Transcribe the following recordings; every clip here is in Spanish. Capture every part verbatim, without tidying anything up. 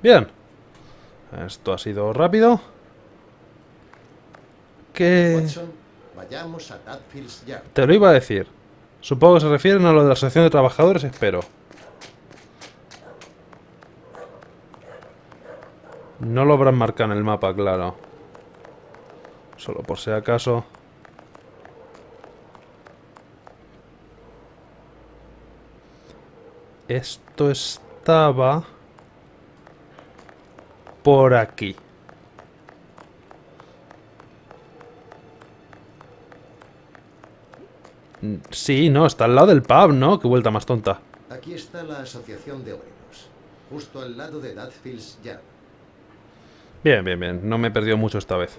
Bien. Esto ha sido rápido. ¿Qué? Watson, vayamos a Dudfields Yard. Te lo iba a decir. Supongo que se refieren a lo de la asociación de trabajadores, espero. No lo habrán marcado en el mapa, claro. Solo por si acaso. Esto estaba por aquí. Sí, no, está al lado del pub, ¿no? Qué vuelta más tonta. Aquí está la asociación de obreros, justo al lado de Dudfields Yard. Bien, bien, bien. No me he perdido mucho esta vez.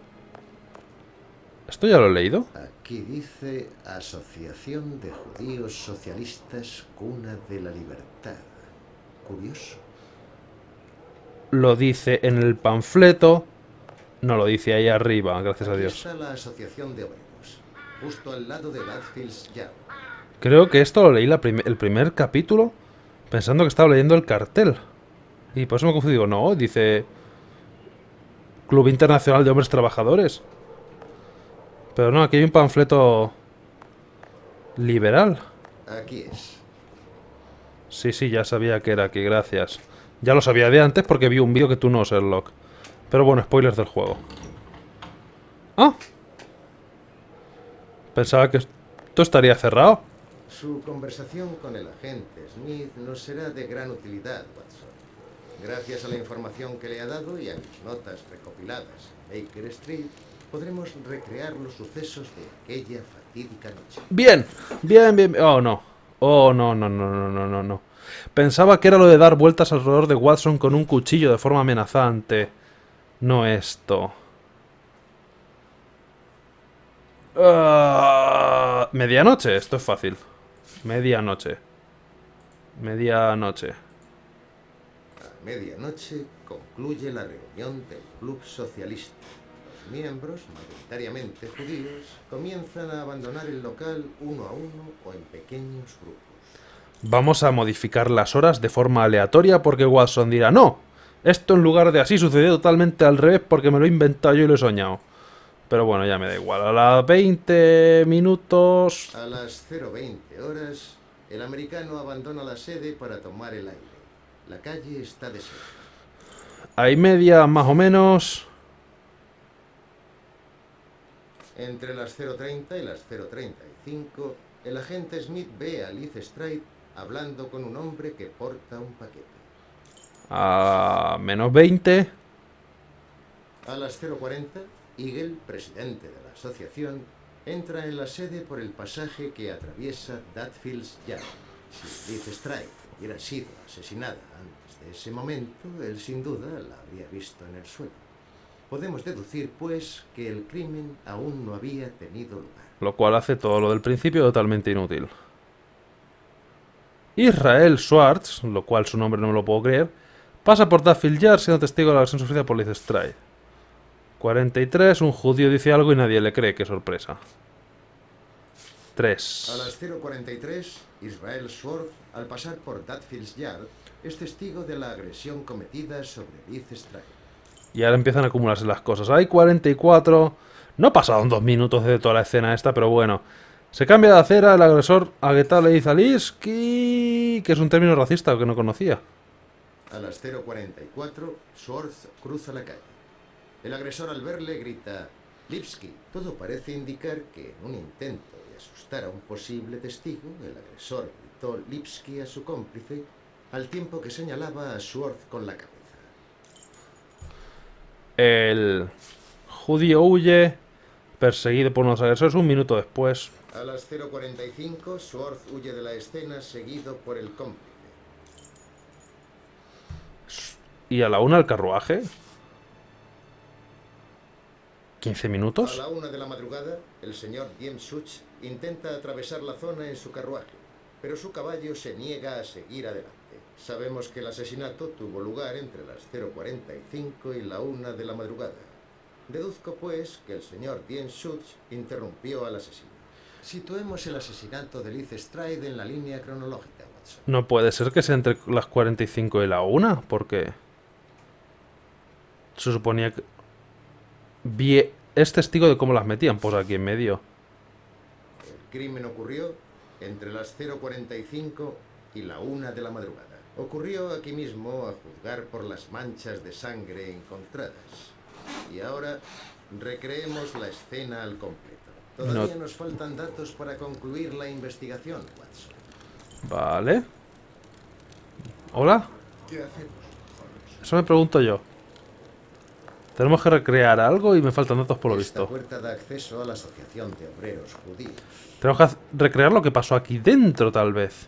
¿Esto ya lo he leído? Aquí dice Asociación de Judíos Socialistas Cuna de la Libertad. Curioso. Lo dice en el panfleto. No lo dice ahí arriba, gracias a Aquí Dios. está la Asociación de Obreros, justo al lado de Dudfields Yard. Creo que esto lo leí la prim- el primer capítulo pensando que estaba leyendo el cartel. Y por eso me confundí. Digo, no, dice Club Internacional de Hombres Trabajadores. Pero no, aquí hay un panfleto liberal. Aquí es. Sí, sí, ya sabía que era aquí, gracias. Ya lo sabía de antes porque vi un vídeo que tú no, Sherlock. Pero bueno, spoilers del juego. Ah. Pensaba que esto estaría cerrado. Su conversación con el agente Smith nos será de gran utilidad, Watson. Gracias a la información que le ha dado y a mis notas recopiladas en Baker Street, podremos recrear los sucesos de aquella fatídica noche. Bien, bien, bien. Oh, no. Oh, no, no, no, no, no, no, no. Pensaba que era lo de dar vueltas alrededor de Watson con un cuchillo de forma amenazante. No esto. Ah, medianoche, esto es fácil. Medianoche. Medianoche. A medianoche concluye la reunión del Club Socialista. Los miembros, mayoritariamente judíos, comienzan a abandonar el local uno a uno o en pequeños grupos. Vamos a modificar las horas de forma aleatoria porque Watson dirá no. Esto en lugar de así sucedió totalmente al revés porque me lo he inventado yo y lo he soñado. Pero bueno, ya me da igual. A las veinte minutos... A las cero veinte horas, el americano abandona la sede para tomar el aire. La calle está desierta. Hay media más o menos... Entre las cero treinta y las cero treinta y cinco, el agente Smith ve a Liz Stride hablando con un hombre que porta un paquete. A menos veinte... A las cero cuarenta, Eagle, presidente de la asociación, entra en la sede por el pasaje que atraviesa Dudfields Yard. Si Liz Stride hubiera sido asesinada antes de ese momento, él sin duda la habría visto en el suelo. Podemos deducir, pues, que el crimen aún no había tenido lugar. Lo cual hace todo lo del principio totalmente inútil. Israel Schwartz, lo cual su nombre no me lo puedo creer, pasa por Dudfield Yard siendo testigo de la agresión sufrida por Liz Stride. cuarenta y tres, un judío dice algo y nadie le cree, qué sorpresa. tres. A las cero cuarenta y tres, Israel Schwartz, al pasar por Dudfields Yard, es testigo de la agresión cometida sobre Liz Stride. Y ahora empiezan a acumularse las cosas. Hay cuarenta y cuatro. No pasaron dos minutos de toda la escena esta, pero bueno. Se cambia de acera, el agresor Aguetal le dice a Liski, que es un término racista que no conocía. A las cero cuarenta y cuatro, Schwartz cruza la calle. El agresor al verle grita Lipski. Todo parece indicar que en un intento de asustar a un posible testigo, el agresor gritó Lipski a su cómplice, al tiempo que señalaba a Schwartz con la cabeza. El judío huye, perseguido por unos agresores un minuto después. A las cero cuarenta y cinco, Schwartz huye de la escena seguido por el cómplice. ¿Y a la una el carruaje? ¿quince A minutos? la una de la madrugada, el señor James Such intenta atravesar la zona en su carruaje, pero su caballo se niega a seguir adelante. Sabemos que el asesinato tuvo lugar entre las cero cuarenta y cinco y la una de la madrugada. Deduzco, pues, que el señor James Such interrumpió al asesino. Situemos el asesinato de Liz Stride en la línea cronológica, Watson. No puede ser que sea entre las cuarenta y cinco y la una, porque... Se suponía que... Vi... Es testigo de cómo las metían, pues aquí en medio. El crimen ocurrió entre las cero cuarenta y cinco y la una de la madrugada. Ocurrió aquí mismo, a juzgar por las manchas de sangre encontradas. Y ahora recreemos la escena al completo. Todavía no. Nos faltan datos para concluir la investigación, Watson. Vale. ¿Hola? ¿Qué hacemos? Eso me pregunto yo. Tenemos que recrear algo y me faltan datos por lo visto. Esta puerta da acceso a la Asociación de Obreros Judíos. Tenemos que recrear lo que pasó aquí dentro, tal vez.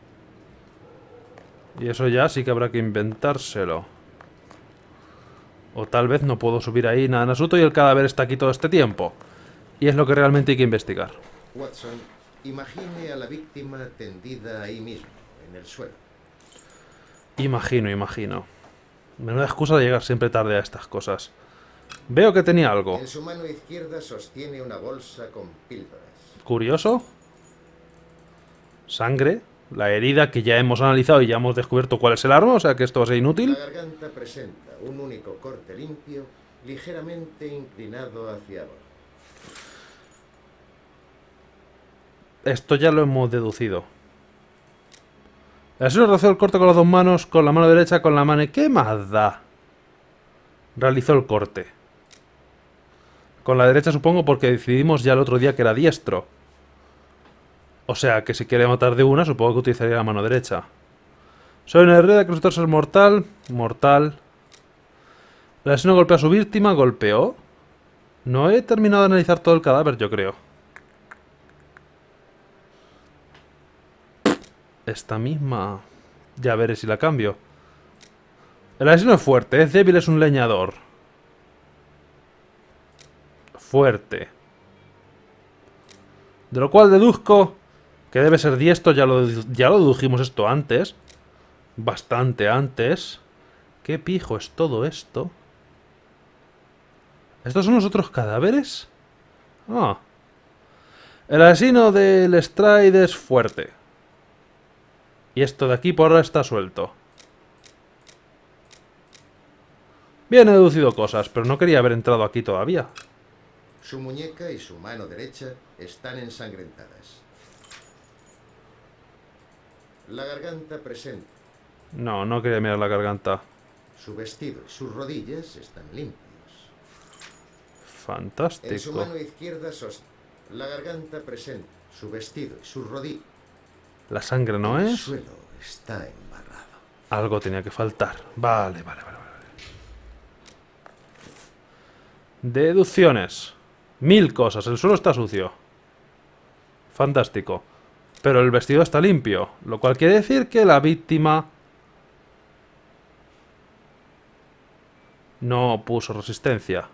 Y eso ya sí que habrá que inventárselo. O tal vez no puedo subir ahí nada en asunto y el cadáver está aquí todo este tiempo. Y es lo que realmente hay que investigar. Watson, imagine a la víctima tendida ahí mismo, en el suelo. Imagino, imagino. Menuda excusa de llegar siempre tarde a estas cosas. Veo que tenía algo. En su mano izquierda sostiene una bolsa con píldoras. Curioso. Sangre. La herida que ya hemos analizado y ya hemos descubierto cuál es el arma, o sea que esto va a ser inútil. La garganta presenta un único corte limpio, ligeramente inclinado hacia abajo. Esto ya lo hemos deducido. El asesino realizó el corte con las dos manos, con la mano derecha, con la mano... ¿Qué más da? Realizó el corte. Con la derecha supongo porque decidimos ya el otro día que era diestro. O sea que si quiere matar de una, supongo que utilizaría la mano derecha. Soy una herrera que resultó ser mortal. Mortal. El asesino golpeó a su víctima. Golpeó. No he terminado de analizar todo el cadáver, yo creo. Esta misma... Ya veré si la cambio. El asesino es fuerte. Es débil, es un leñador. Fuerte. De lo cual deduzco... que debe ser diestro, ya lo, ya lo dedujimos esto antes. Bastante antes. ¿Qué pijo es todo esto? ¿Estos son los otros cadáveres? Ah. El asesino del Stride es fuerte. Y esto de aquí por ahora está suelto. Bien, he deducido cosas, pero no quería haber entrado aquí todavía. Su muñeca y su mano derecha están ensangrentadas. La garganta presente. No, no quería mirar la garganta. Su vestido y sus rodillas están limpios. Fantástico. En su mano izquierda sostiene la garganta presente, su vestido y sus rodillas. La sangre no El es. suelo está embarrado. Algo tenía que faltar. Vale, vale, vale, vale. Deducciones. Mil cosas. El suelo está sucio. Fantástico. Pero el vestido está limpio. Lo cual quiere decir que la víctima no puso resistencia.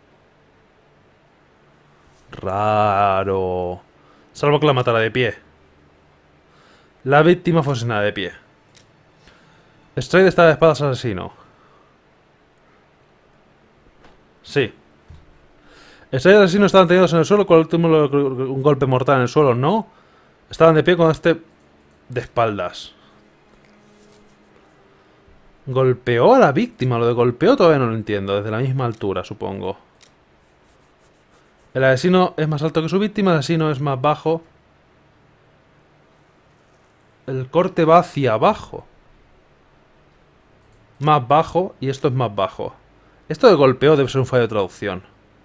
Raro. Salvo que la matara de pie. La víctima fue asesinada de pie. Stride está de espadas asesino. Sí. Stride y asesino estaban tendidos en el suelo con el último un golpe mortal en el suelo. No. Estaban de pie con este de espaldas. Golpeó a la víctima. Lo de golpeó todavía no lo entiendo. Desde la misma altura, supongo. El asesino es más alto que su víctima. El asesino es más bajo. El corte va hacia abajo. Más bajo. Y esto es más bajo. Esto de golpeo debe ser un fallo de traducción.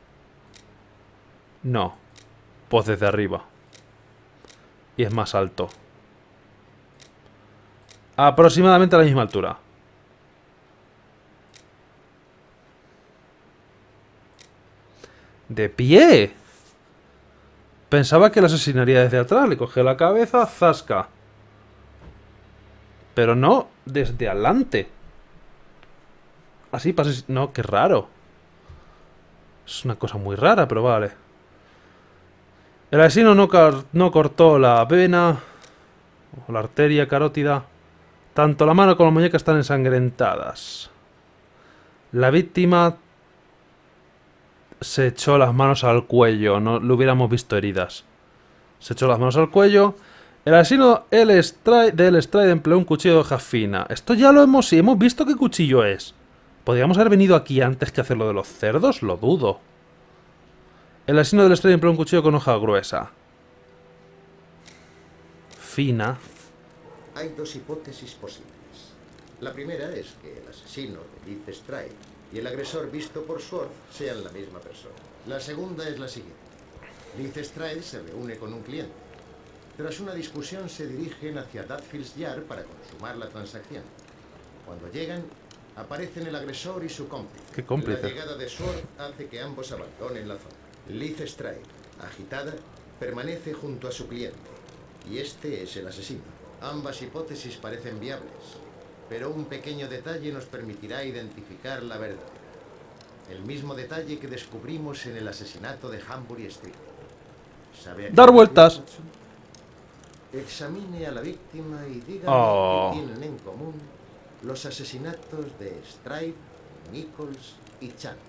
No. Pues desde arriba. Y es más alto. Aproximadamente a la misma altura. ¡De pie! Pensaba que lo asesinaría desde atrás. Le cogió la cabeza, zasca. Pero no, desde adelante. Así pasa... No, qué raro. Es una cosa muy rara, pero vale. El asesino no, no cortó la vena o la arteria carótida. Tanto la mano como la muñeca están ensangrentadas. La víctima se echó las manos al cuello. No le hubiéramos visto heridas. Se echó las manos al cuello. El asesino el Stride, del Stride empleó un cuchillo de hoja fina. Esto ya lo hemos... hemos visto qué cuchillo es. ¿Podríamos haber venido aquí antes que hacer lo de los cerdos? Lo dudo. El asesino del estrella empleó un cuchillo con hoja gruesa. Fina. Hay dos hipótesis posibles. La primera es que el asesino de Leith Stride y el agresor visto por Sworth sean la misma persona. La segunda es la siguiente. Leith Stride se reúne con un cliente. Tras una discusión se dirigen hacia Dudfields Yard para consumar la transacción. Cuando llegan, aparecen el agresor y su cómplice. ¿Qué cómplice? La llegada de Sworth hace que ambos abandonen la zona. Leith Stride, agitada, permanece junto a su cliente. Y este es el asesino. Ambas hipótesis parecen viables, pero un pequeño detalle nos permitirá identificar la verdadera. El mismo detalle que descubrimos en el asesinato de Hambury Street. ¿Sabe a qué Dar me vueltas. refiero, Watson? Examine a la víctima y dígame Oh. qué tienen en común los asesinatos de Stride, Nichols y Chapman.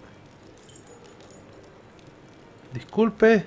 Disculpe.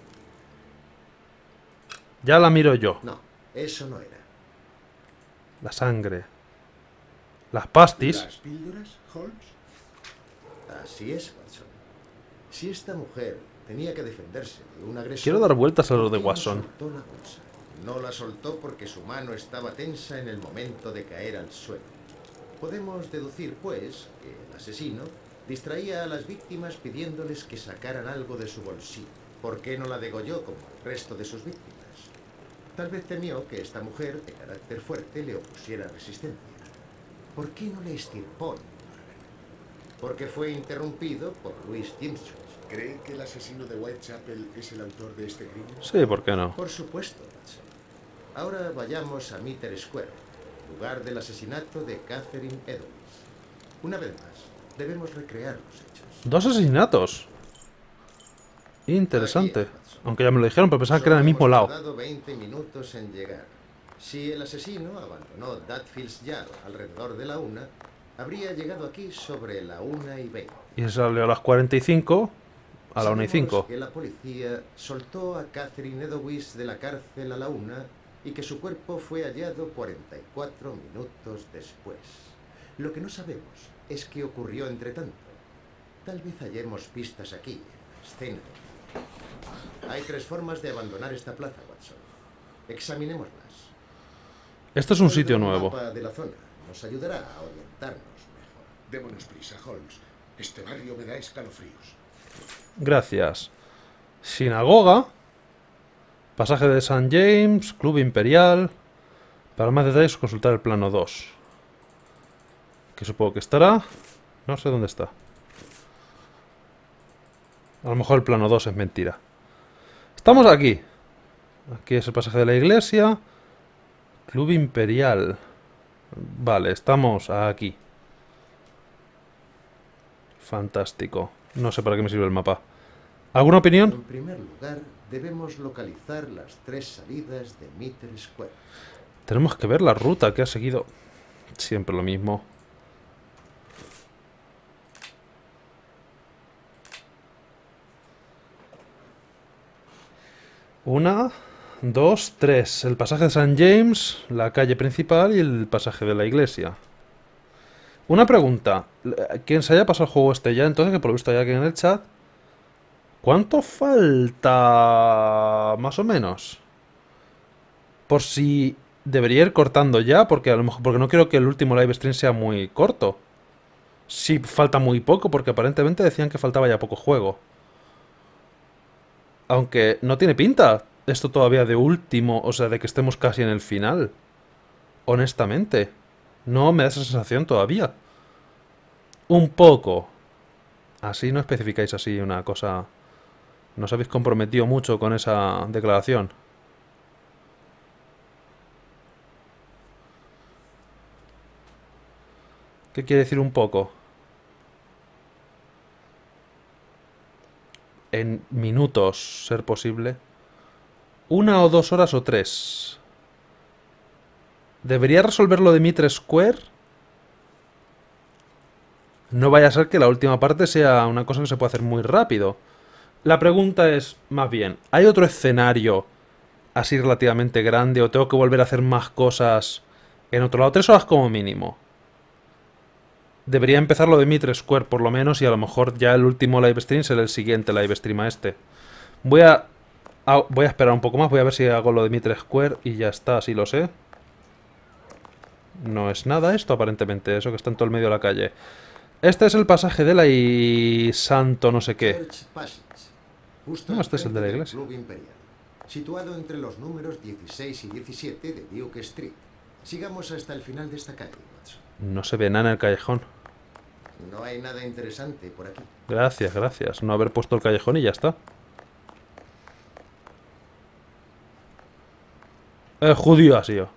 Ya la miro yo. No, eso no era. La sangre. Las pastis. ¿Las píldoras, Holmes? Así es, Watson. Si esta mujer tenía que defenderse de un agresor... Quiero dar vueltas a lo ¿por de qué no Watson. soltó la bolsa? No la soltó porque su mano estaba tensa en el momento de caer al suelo. Podemos deducir, pues, que el asesino distraía a las víctimas pidiéndoles que sacaran algo de su bolsillo. ¿Por qué no la degolló como el resto de sus víctimas? Tal vez temió que esta mujer, de carácter fuerte, le opusiera resistencia. ¿Por qué no le estirpó? Porque fue interrumpido por Louis Jimson. ¿Cree que el asesino de Whitechapel es el autor de este crimen? Sí, ¿por qué no? Por supuesto, Watson. Ahora vayamos a Meter Square, lugar del asesinato de Catherine Edwards. Una vez más, debemos recrear los hechos. Dos asesinatos. Interesante. Aquí es, Watson. Aunque ya me lo dijeron, pero pensaba que era en el mismo Solo lado. hemos tardado veinte minutos en llegar. Si el asesino abandonó Dudfields Yard alrededor de la una, habría llegado aquí sobre la una y veinte. Y salió a las cuarenta y cinco. A la una y Sabemos cinco. que la policía soltó a Catherine Edowis de la cárcel a la una y que su cuerpo fue hallado cuarenta y cuatro minutos después. Lo que no sabemos es qué ocurrió entre tanto. Tal vez hallemos pistas aquí, en la escena. Hay tres formas de abandonar esta plaza, Watson. Examinémoslas. Esto es un Oiga, sitio nuevo. mapa de la zona nos ayudará a orientarnos mejor. Démonos prisa, Holmes. Este barrio me da escalofríos. Gracias. Sinagoga. Pasaje de Saint James. Club Imperial. Para más detalles consultar el plano dos. Que supongo que estará. No sé dónde está. A lo mejor el plano dos es mentira. Estamos aquí. Aquí es el pasaje de la iglesia. Club Imperial. Vale, estamos aquí. Fantástico. No sé para qué me sirve el mapa. ¿Alguna opinión? En primer lugar, debemos localizar las tres salidas de Meter Square. Tenemos que ver la ruta que ha seguido. Siempre lo mismo. Una, dos, tres. El pasaje de Saint James, la calle principal y el pasaje de la iglesia. Una pregunta. Quien se haya pasado el juego este ya, entonces, que por lo visto hay alguien en el chat. ¿Cuánto falta? Más o menos. Por si debería ir cortando ya, porque a lo mejor porque no quiero que el último live stream sea muy corto. Sí, falta muy poco, porque aparentemente decían que faltaba ya poco juego. Aunque no tiene pinta esto todavía de último, o sea, de que estemos casi en el final. Honestamente. No me da esa sensación todavía. Un poco. Así no especificáis así una cosa. ¿No os habéis comprometido mucho con esa declaración? ¿Qué quiere decir un poco? En minutos, ser posible. Una o dos horas o tres. ¿Debería resolverlo de Meter Square? No vaya a ser que la última parte sea una cosa que se puede hacer muy rápido. La pregunta es, más bien, ¿hay otro escenario así relativamente grande o tengo que volver a hacer más cosas en otro lado? Tres horas como mínimo. Debería empezar lo de Mitre Square, por lo menos, y a lo mejor ya el último live stream será el siguiente live stream a este. Voy a, a- voy a esperar un poco más, voy a ver si hago lo de Mitre Square y ya está, así lo sé. No es nada esto, aparentemente, eso que está en todo el medio de la calle. Este es el pasaje de la y Santo no sé qué. Church Passage, justo No, este es el de la enfrente del iglesia. Club Imperial, situado entre los números dieciséis y diecisiete de Duke Street. Sigamos hasta el final de esta calle, Watson. No se ve nada en el callejón. No hay nada interesante por aquí. Gracias, gracias. No haber puesto el callejón y ya está. El judío ha sido.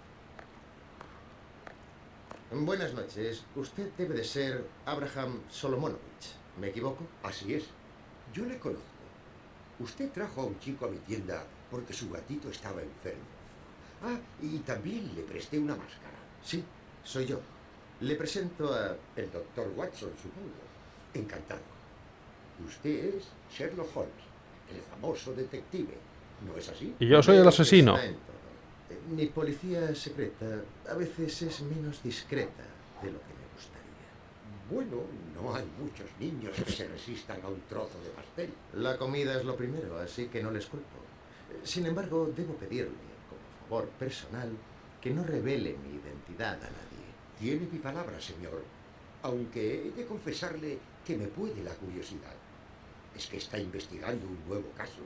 Buenas noches. Usted debe de ser Abraham Solomonovich. ¿Me equivoco? Así es. Yo le conozco. Usted trajo a un chico a mi tienda porque su gatito estaba enfermo. Ah, y también le presté una máscara. Sí, soy yo. Le presento a... El doctor Watson, supongo. Encantado. Usted es Sherlock Holmes, el famoso detective. ¿No es así? Y yo soy el Veo que asesino. está en todo. Eh, Mi policía secreta a veces es menos discreta de lo que me gustaría. Bueno, no hay muchos niños que se resistan a un trozo de pastel. La comida es lo primero, así que no les culpo. Eh, Sin embargo, debo pedirle, como favor personal, que no revele mi identidad a nadie. Tiene mi palabra, señor. Aunque he de confesarle que me puede la curiosidad. Es que está investigando un nuevo caso.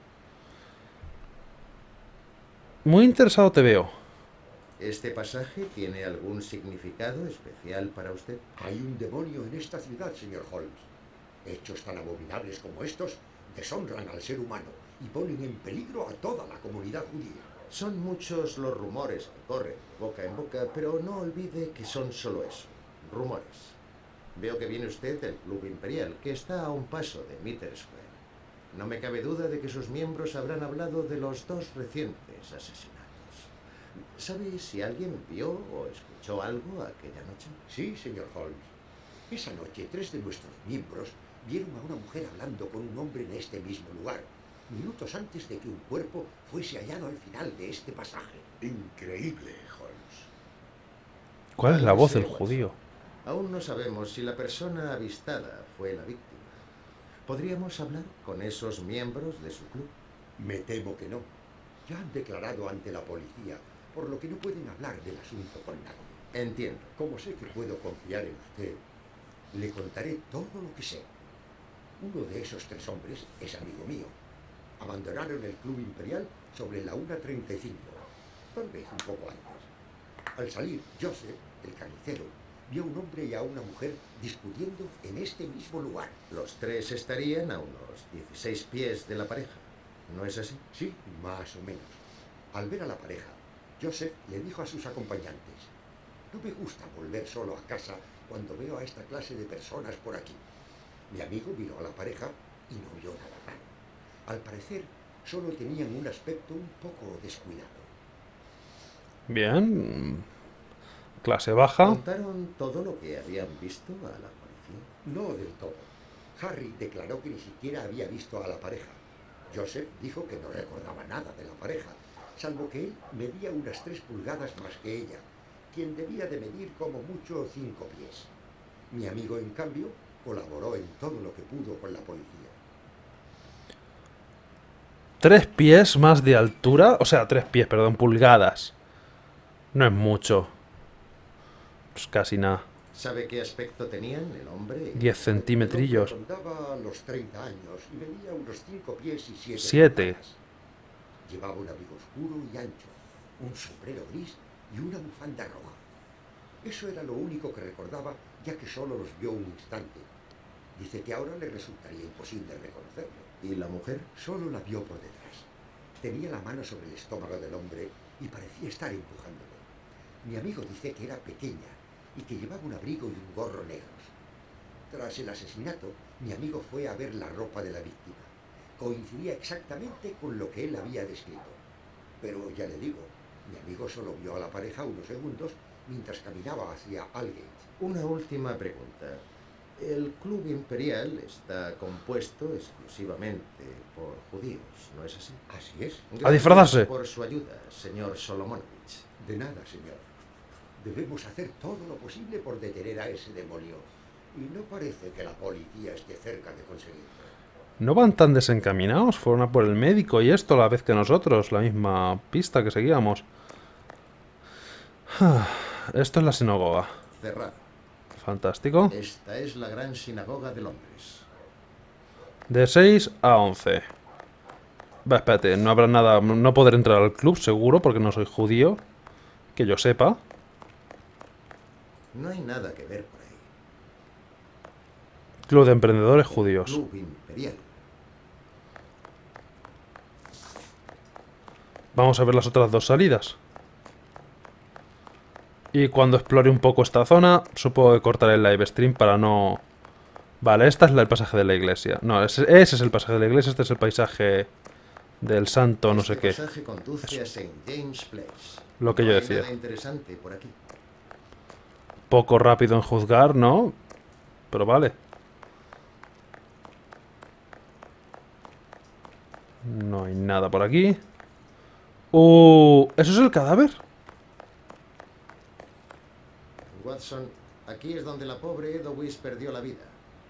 Muy interesado te veo. ¿Este pasaje tiene algún significado especial para usted? Hay un demonio en esta ciudad, señor Holmes. Hechos tan abominables como estos deshonran al ser humano y ponen en peligro a toda la comunidad judía. Son muchos los rumores que corren de boca en boca, pero no olvide que son solo eso, rumores. Veo que viene usted del Club Imperial, que está a un paso de Mitre Square. No me cabe duda de que sus miembros habrán hablado de los dos recientes asesinatos. ¿Sabe si alguien vio o escuchó algo aquella noche? Sí, señor Holmes. Esa noche, tres de nuestros miembros vieron a una mujer hablando con un hombre en este mismo lugar, minutos antes de que un cuerpo fuese hallado al final de este pasaje. Increíble, Holmes. ¿Cuál es la voz Sí, del Watson. judío? Aún no sabemos si la persona avistada fue la víctima. ¿Podríamos hablar con esos miembros de su club? Me temo que no. Ya han declarado ante la policía, por lo que no pueden hablar del asunto con nadie. Entiendo. Como sé que puedo confiar en usted, le contaré todo lo que sé. Uno de esos tres hombres es amigo mío. Abandonaron el Club Imperial sobre la una treinta y cinco, tal vez un poco antes. Al salir, Joseph, el carnicero, vio a un hombre y a una mujer discutiendo en este mismo lugar. Los tres estarían a unos dieciséis pies de la pareja. ¿No es así? Sí, más o menos. Al ver a la pareja, Joseph le dijo a sus acompañantes: no me gusta volver solo a casa cuando veo a esta clase de personas por aquí. Mi amigo miró a la pareja y no vio nada raro. Al parecer, solo tenían un aspecto un poco descuidado. Bien. Clase baja. ¿Contaron todo lo que habían visto a la policía? No del todo. Harry declaró que ni siquiera había visto a la pareja. Joseph dijo que no recordaba nada de la pareja, salvo que él medía unas tres pulgadas más que ella, quien debía de medir como mucho cinco pies. Mi amigo, en cambio, colaboró en todo lo que pudo con la policía. Tres pies más de altura. O sea, tres pies, perdón, pulgadas. No es mucho. Es casi nada. ¿Sabe qué aspecto tenían el hombre? y- Diez centimetrillos. El hombre rondaba los treinta años y medía unos cinco pies y siete Siete. pulgadas. Llevaba un abrigo oscuro y ancho, un sombrero gris y una bufanda roja. Eso era lo único que recordaba, ya que solo los vio un instante. Dice que ahora le resultaría imposible reconocerlo. ¿Y la mujer? Solo la vio por detrás. Tenía la mano sobre el estómago del hombre y parecía estar empujándolo. Mi amigo dice que era pequeña y que llevaba un abrigo y un gorro negros. Tras el asesinato, mi amigo fue a ver la ropa de la víctima. Coincidía exactamente con lo que él había descrito. Pero ya le digo, mi amigo solo vio a la pareja unos segundos mientras caminaba hacia Aldgate. Una última pregunta. El Club Imperial está compuesto exclusivamente por judíos, ¿no es así? Así es. A disfrazarse. Por su ayuda, señor Solomonovich. De nada, señor. Debemos hacer todo lo posible por detener a ese demonio. Y no parece que la policía esté cerca de conseguirlo. No van tan desencaminados. Fueron a por el médico y esto a la vez que nosotros. La misma pista que seguíamos. Esto es la sinagoga. Cerrado. Fantástico. Esta es la gran sinagoga de Londres. De seis a once. Va, espérate, no habrá nada. No podré entrar al club, seguro, porque no soy judío. Que yo sepa. No hay nada que ver por ahí. Club de emprendedores judíos. Club Imperial. Vamos a ver las otras dos salidas. Y cuando explore un poco esta zona, supongo que cortaré el live stream para no... Vale, esta es la, el pasaje de la iglesia. No, ese, ese es el pasaje de la iglesia, este es el paisaje del santo, no sé Este qué. pasaje conduce a Saint James Place. Lo que No yo hay decía. nada interesante por aquí. Poco rápido en juzgar, ¿no? Pero vale. No hay nada por aquí. Uh, ¿eso es el cadáver? Watson, aquí es donde la pobre Edowish perdió la vida.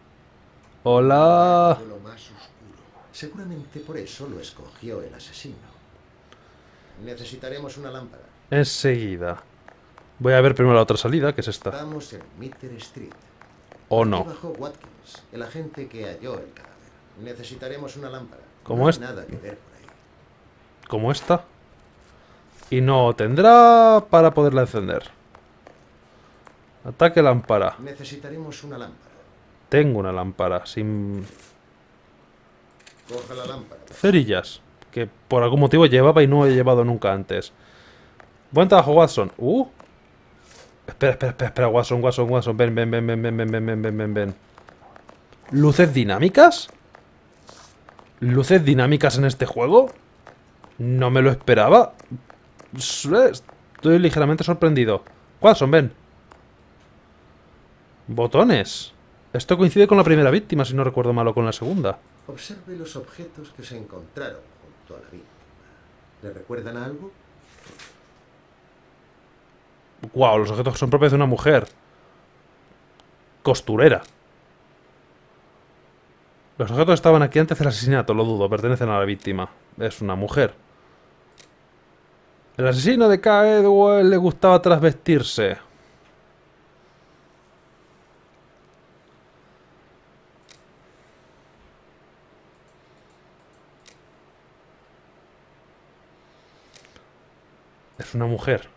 Hola. De lo más oscuro. Seguramente por eso lo escogió el asesino. Necesitaremos una lámpara. Enseguida. Voy a ver primero la otra salida, que es esta. Estamos en Mitre Street. O Aquí no. bajó Watkins, el agente que halló el cadáver. Necesitaremos una lámpara. ¿Cómo no es? hay nada que ver por ahí. Como esta. Y no tendrá para poderla encender. Ataque lámpara. Necesitaremos una lámpara. Tengo una lámpara sin Coja la lámpara. cerillas. Que por algún motivo llevaba y no he llevado nunca antes. Buen trabajo, Watson. Uh. Espera, espera, espera, espera, Watson, Watson, Watson. Ven, ven, ven, ven, ven, ven, ven, ven, ven, ven, ven. ¿Luces dinámicas? ¿Luces dinámicas en este juego? No me lo esperaba. Estoy ligeramente sorprendido. Watson, ven. Botones. Esto coincide con la primera víctima, si no recuerdo mal, o con la segunda. Observe los objetos que se encontraron junto a la víctima. ¿Le recuerdan a algo? Wow, los objetos son propios de una mujer. Costurera. Los objetos estaban aquí antes del asesinato, lo dudo, pertenecen a la víctima. Es una mujer. El asesino de K. Edward le gustaba trasvestirse. Es una mujer.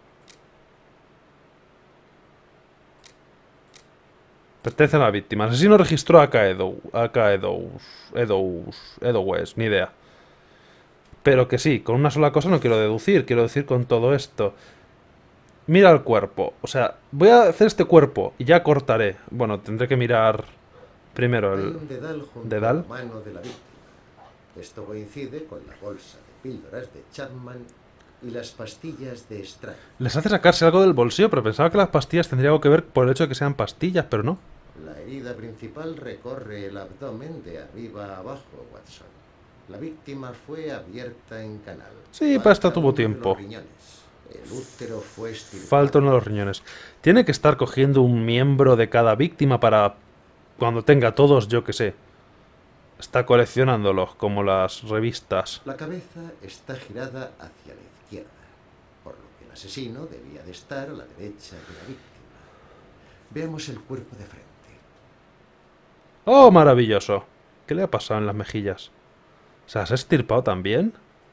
Pertenece a la víctima. El asesino registró a K. Edow, a K. Edows, Edows, Edowes, ni idea. Pero que sí, con una sola cosa no quiero deducir, quiero decir con todo esto. Mira el cuerpo. O sea, voy a hacer este cuerpo y ya cortaré. Bueno, tendré que mirar primero Hay el... un dedal junto ¿Dedal? a la mano de la víctima. Esto coincide con la bolsa de píldoras de Chapman y las pastillas de Strike. Les hace sacarse algo del bolsillo, pero pensaba que las pastillas tendrían algo que ver por el hecho de que sean pastillas, pero no. La herida principal recorre el abdomen de arriba a abajo, Watson. La víctima fue abierta en canal. Sí, Falta para esto tuvo uno de tiempo. los riñones. El útero fue estirpado. Falta uno de los riñones. Tiene que estar cogiendo un miembro de cada víctima para... Cuando tenga todos, yo que sé. Está coleccionándolos, como las revistas. La cabeza está girada hacia la izquierda, por lo que el asesino debía de estar a la derecha de la víctima. Veamos el cuerpo de frente. ¡Oh, maravilloso! ¿Qué le ha pasado en las mejillas? ¿Se has estirpado también?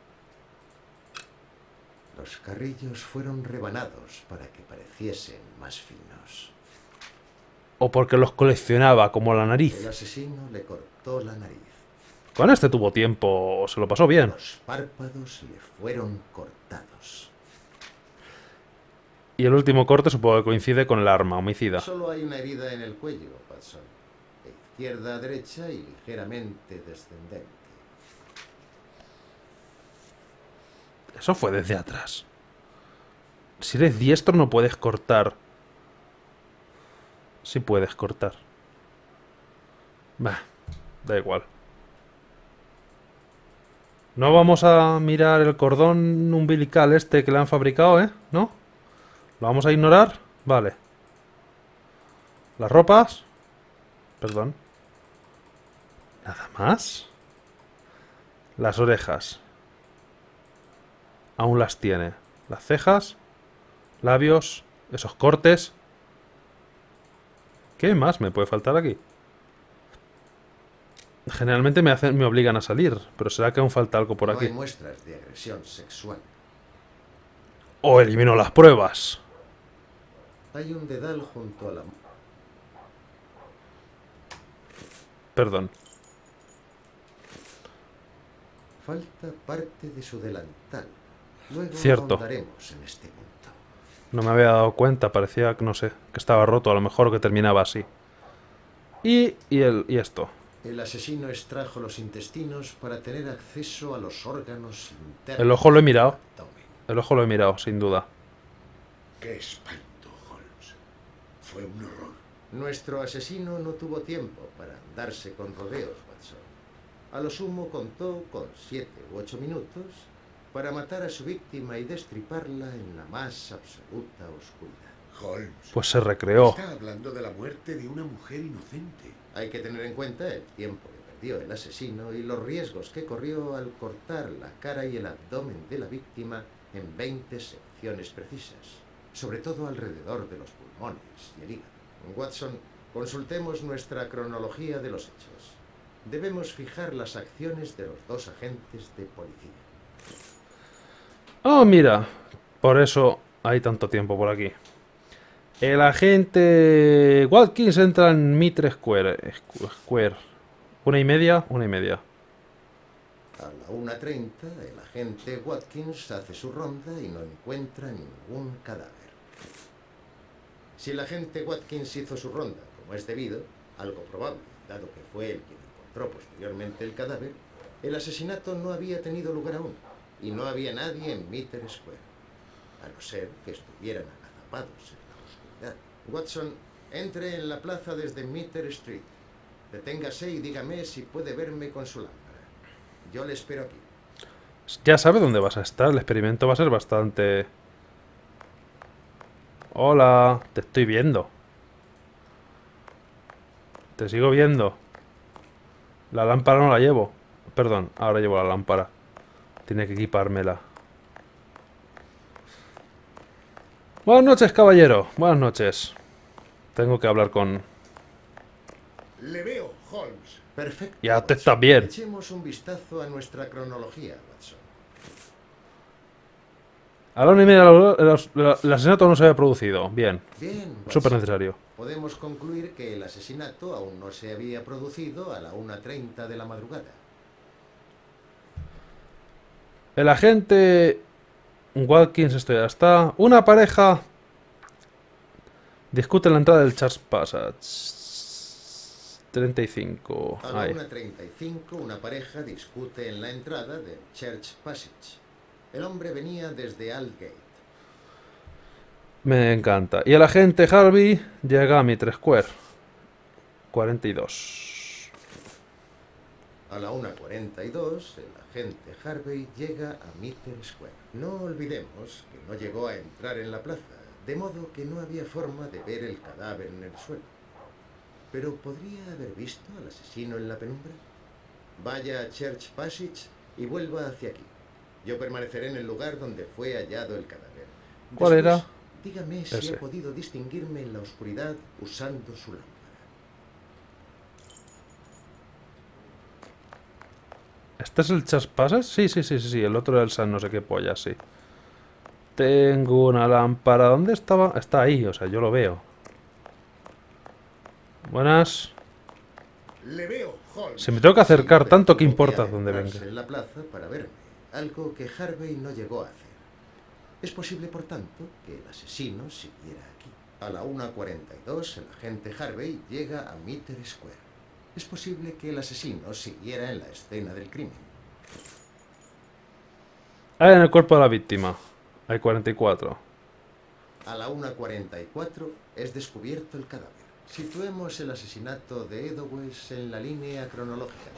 Los carrillos fueron rebanados para que pareciesen más finos. ¿O porque los coleccionaba, como la El nariz? asesino le cortó la nariz. Con este tuvo tiempo, se lo pasó bien. Los párpados le fueron cortados. Y el último corte supongo que coincide con el arma homicida. Solo hay una herida en el cuello, Watson. De izquierda a derecha y ligeramente descendente. Eso fue desde atrás. Si eres diestro no puedes cortar. Sí puedes cortar. Bah, da igual. No vamos a mirar el cordón umbilical este que le han fabricado, ¿eh? ¿No? ¿Lo vamos a ignorar? Vale. Las ropas. Perdón. ¿Nada más? Las orejas. Aún las tiene. Las cejas. Labios. Esos cortes. ¿Qué más me puede faltar aquí? Generalmente me hacen, me obligan a salir. Pero será que aún falta algo por No aquí. hay muestras de agresión sexual. O elimino las pruebas. Hay un dedal junto a la... Perdón. Falta parte de su delantal. Luego Cierto. ahondaremos en este punto. No me había dado cuenta. Parecía que no sé. Que estaba roto. A lo mejor que terminaba así. Y, y, el, y esto. El asesino extrajo los intestinos para tener acceso a los órganos internos. El ojo lo he mirado. del abdomen. El ojo lo he mirado, sin duda. ¡Qué espanto, Holmes! Fue un horror. Nuestro asesino no tuvo tiempo para andarse con rodeos, Watson. A lo sumo contó con siete u ocho minutos para matar a su víctima y destriparla en la más absoluta oscuridad. Holmes. Pues se recreó. Está hablando de la muerte de una mujer inocente. Hay que tener en cuenta el tiempo que perdió el asesino y los riesgos que corrió al cortar la cara y el abdomen de la víctima en veinte secciones precisas, sobre todo alrededor de los pulmones y el hígado. Watson, consultemos nuestra cronología de los hechos. Debemos fijar las acciones de los dos agentes de policía. Oh, mira. Por eso hay tanto tiempo por aquí. El agente Watkins entra en Mitre Square. Square. Una y media, una y media. A la una treinta, el agente Watkins hace su ronda y no encuentra ningún cadáver. Si el agente Watkins hizo su ronda como es debido, algo probable, dado que fue él quien encontró posteriormente el cadáver, el asesinato no había tenido lugar aún, y no había nadie en Mitre Square, a no ser que estuvieran agazapados en la oscuridad. Watson, entre en la plaza desde Mitre Street. Deténgase y dígame si puede verme con su lámpara. Yo le espero aquí. Ya sabe dónde vas a estar. El experimento va a ser bastante... Hola, te estoy viendo. Te sigo viendo. La lámpara no la llevo. Perdón, ahora llevo la lámpara. Tiene que equipármela. Buenas noches, caballero. Buenas noches. Tengo que hablar con... Le veo, Holmes. Perfecto. Ya te Watson. estás bien. Echemos un vistazo a nuestra cronología, Watson. A la una y media el, el- el asesinato no se había producido. Bien. Bien, Watson. Súper necesario. Podemos concluir que el asesinato aún no se había producido a la una treinta de la madrugada. El agente Watkins, esto ya está. Una pareja discute en la entrada del Charles Passage. treinta y cinco. A la Ahí. una treinta y cinco, una pareja discute en la entrada del Church Passage. El hombre venía desde Aldgate. Me encanta. Y el agente Harvey llega a Mitre Square. cuarenta y dos. A la una cuarenta y dos, el agente Harvey llega a Mitre Square. No olvidemos que no llegó a entrar en la plaza, de modo que no había forma de ver el cadáver en el suelo. Pero ¿podría haber visto al asesino en la penumbra? Vaya a Church Passage y vuelva hacia aquí. Yo permaneceré en el lugar donde fue hallado el cadáver. ¿Cuál Después, era? dígame si Ese. he podido distinguirme en la oscuridad usando su lámpara. ¿Este es el Charles Passage? Sí, sí, sí, sí, sí. El otro era el San no sé qué polla, sí. Tengo una lámpara. ¿Dónde estaba? Está ahí, o sea, yo lo veo. Buenas. Le veo, Holmes. Si me tengo que acercar Siempre tanto, ¿qué tuvo importa que dónde adentrarse venga? en la plaza para verme, algo que Harvey no llegó a hacer. Es posible, por tanto, que el asesino siguiera aquí. A la una cuarenta y dos, el agente Harvey llega a Mitre Square. Es posible que el asesino siguiera en la escena del crimen. Ah, en el cuerpo de la víctima. Hay cuarenta y cuatro. A la una cuarenta y cuatro es descubierto el cadáver. Situemos el asesinato de Edowes en la línea cronológica.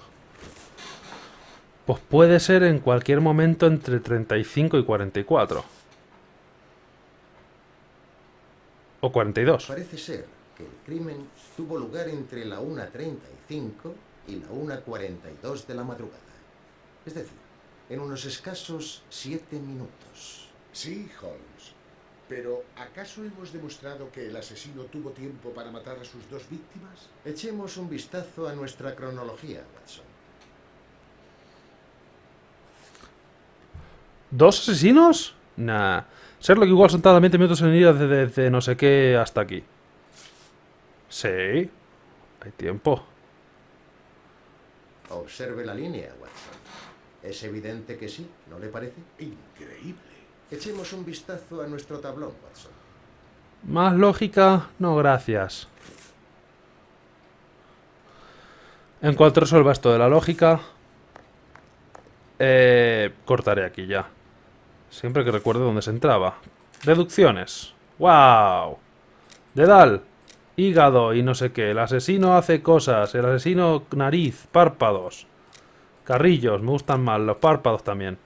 Pues puede ser en cualquier momento entre treinta y cinco y cuarenta y cuatro. O cuarenta y dos. Parece ser que el crimen tuvo lugar entre la una treinta y cinco y la una cuarenta y dos de la madrugada. Es decir, en unos escasos siete minutos. Sí, Holmes. Pero, ¿acaso hemos demostrado que el asesino tuvo tiempo para matar a sus dos víctimas? Echemos un vistazo a nuestra cronología, Watson. ¿Dos asesinos? Nah. Sherlock igual son cada veinte minutos en ir desde, desde no sé qué hasta aquí. Sí. Hay tiempo. Observe la línea, Watson. Es evidente que sí, ¿no le parece? Increíble. Echemos un vistazo a nuestro tablón, Watson. Más lógica, no gracias. En cuanto resuelva esto de la lógica, eh, cortaré aquí ya. Siempre que recuerde dónde se entraba. Deducciones. ¡Wow! Dedal. Hígado y no sé qué. El asesino hace cosas. El asesino nariz, párpados. Carrillos, me gustan más. Los párpados también.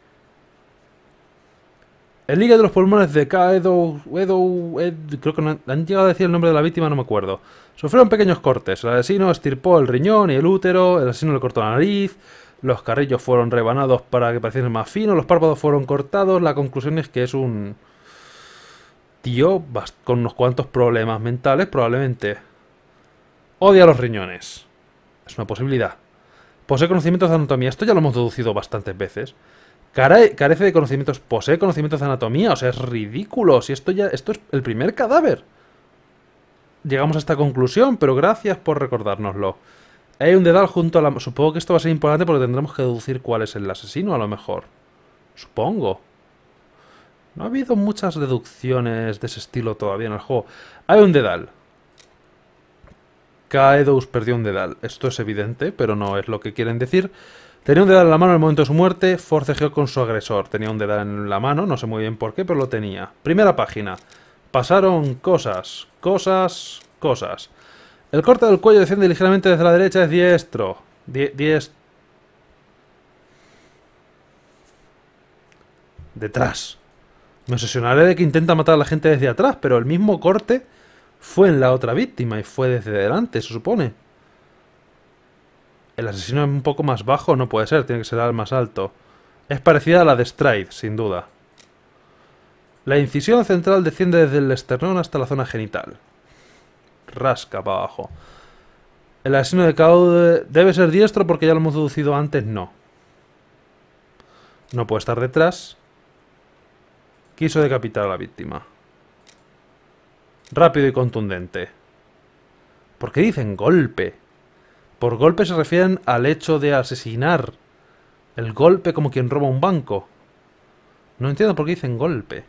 El hígado de los pulmones de K. Edo, Edo, Ed, creo que no han llegado a decir el nombre de la víctima, no me acuerdo. Sufrieron pequeños cortes. El asesino estirpó el riñón y el útero. El asesino le cortó la nariz. Los carrillos fueron rebanados para que pareciesen más finos. Los párpados fueron cortados. La conclusión es que es un tío con unos cuantos problemas mentales, probablemente. Odia los riñones. Es una posibilidad. Posee conocimientos de anatomía. Esto ya lo hemos deducido bastantes veces. Care carece de conocimientos. Posee conocimientos de anatomía. O sea, es ridículo. Si esto ya. Esto es el primer cadáver. Llegamos a esta conclusión, pero gracias por recordárnoslo. Hay un dedal junto a la... Supongo que esto va a ser importante porque tendremos que deducir cuál es el asesino, a lo mejor. Supongo. No ha habido muchas deducciones de ese estilo todavía en el juego. Hay un dedal. Caedous perdió un dedal. Esto es evidente, pero no es lo que quieren decir. Tenía un dedal en la mano en el momento de su muerte. Forcejeó con su agresor. Tenía un dedal en la mano, no sé muy bien por qué, pero lo tenía. Primera página. Pasaron cosas, cosas, cosas. El corte del cuello desciende ligeramente desde la derecha, es diestro. Die diestro. Detrás. Me obsesionaré de que intenta matar a la gente desde atrás, pero el mismo corte fue en la otra víctima y fue desde delante, se supone. El asesino es un poco más bajo, no puede ser, tiene que ser el más alto. Es parecida a la de Stride, sin duda. La incisión central desciende desde el esternón hasta la zona genital. Rasca para abajo. El asesino de Caude debe ser diestro porque ya lo hemos deducido antes, no. No puede estar detrás. Quiso decapitar a la víctima. Rápido y contundente. ¿Por qué dicen golpe? Por golpe se refieren al hecho de asesinar. El golpe como quien roba un banco. No entiendo por qué dicen golpe.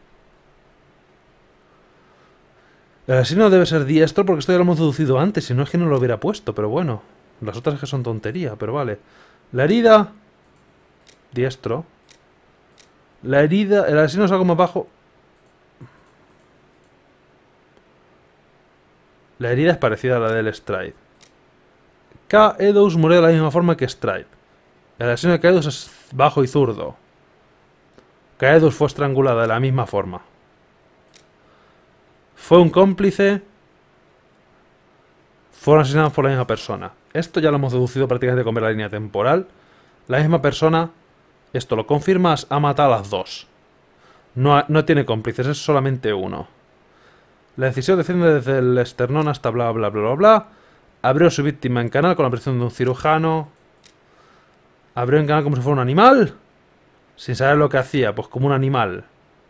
El asesino debe ser diestro porque esto ya lo hemos deducido antes, si no es que no lo hubiera puesto, pero bueno. Las otras es que son tontería, pero vale. La herida... Diestro. La herida... El asesino es algo más bajo... La herida es parecida a la del Stride. Caedous murió de la misma forma que Stride. El asesino de Caedous es bajo y zurdo. Caedous fue estrangulada de la misma forma. Fue un cómplice. Fueron asesinados por la misma persona. Esto ya lo hemos deducido prácticamente con ver la línea temporal. La misma persona, esto lo confirmas, ha matado a las dos. No, ha, no tiene cómplices, es solamente uno. La decisión desciende desde el esternón hasta bla bla bla bla bla. Abrió su víctima en canal con la presión de un cirujano. Abrió en canal como si fuera un animal. Sin saber lo que hacía, pues como un animal.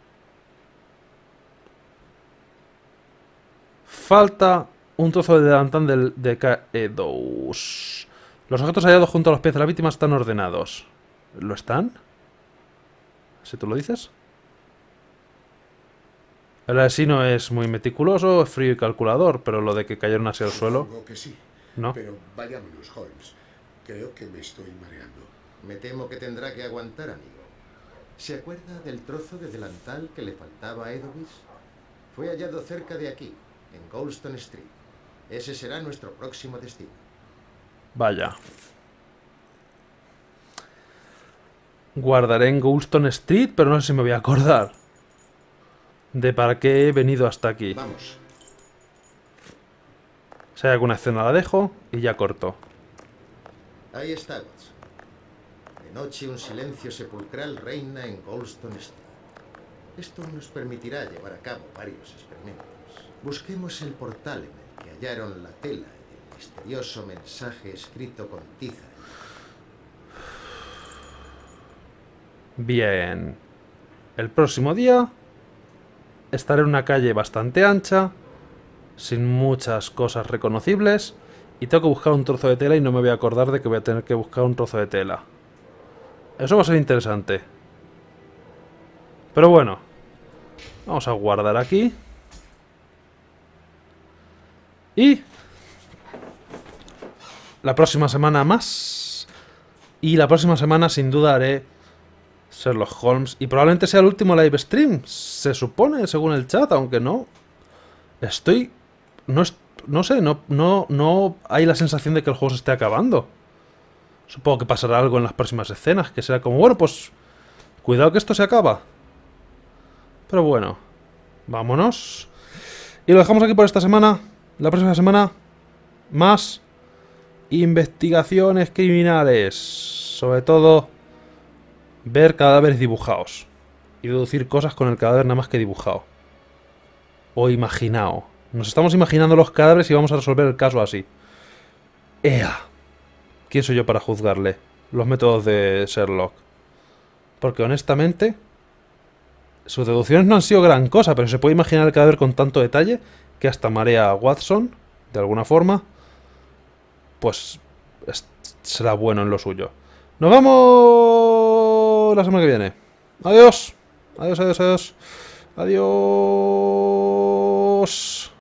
Falta un trozo de delantal del, de Caedous. Los objetos hallados junto a los pies de la víctima están ordenados. ¿Lo están? ¿Si tú lo dices? El asesino es muy meticuloso, frío y calculador, pero lo de que cayeron hacia el suelo... Supongo que sí. No. Pero vayámonos, Holmes. Creo que me estoy mareando. Me temo que tendrá que aguantar, amigo. ¿Se acuerda del trozo de delantal que le faltaba a Edovis? Fue hallado cerca de aquí, en Goulston Street. Ese será nuestro próximo destino. Vaya. Guardaré en Goulston Street, pero no sé si me voy a acordar de para qué he venido hasta aquí. Vamos, Si hay alguna escena la dejo y ya corto. Ahí está, Watson. De noche un silencio sepulcral reina en Goldstone Street. Esto nos permitirá llevar a cabo varios experimentos. Busquemos el portal en el que hallaron la tela y el misterioso mensaje escrito con tiza. Bien. El próximo día estaré en una calle bastante ancha, sin muchas cosas reconocibles, y tengo que buscar un trozo de tela y no me voy a acordar de que voy a tener que buscar un trozo de tela. Eso va a ser interesante. Pero bueno, vamos a guardar aquí. Y la próxima semana más. Y la próxima semana sin duda haré Sherlock Holmes. Y probablemente sea el último live stream. Se supone, según el chat, aunque no. Estoy... No, es, no sé, no, no, no hay la sensación de que el juego se esté acabando. Supongo que pasará algo en las próximas escenas, que será como, bueno, pues... Cuidado que esto se acaba. Pero bueno, vámonos. Y lo dejamos aquí por esta semana. La próxima semana, más investigaciones criminales. Sobre todo, ver cadáveres dibujados. Y deducir cosas con el cadáver nada más que dibujado. O imaginado. Nos estamos imaginando los cadáveres y vamos a resolver el caso así. ¡Ea! ¿Quién soy yo para juzgarle los métodos de Sherlock? Porque honestamente, sus deducciones no han sido gran cosa, pero se puede imaginar el cadáver con tanto detalle que hasta marea a Watson, de alguna forma, pues es, será bueno en lo suyo. ¡Nos vamos la semana que viene! ¡Adiós! Adiós, adiós, adiós. Adiós.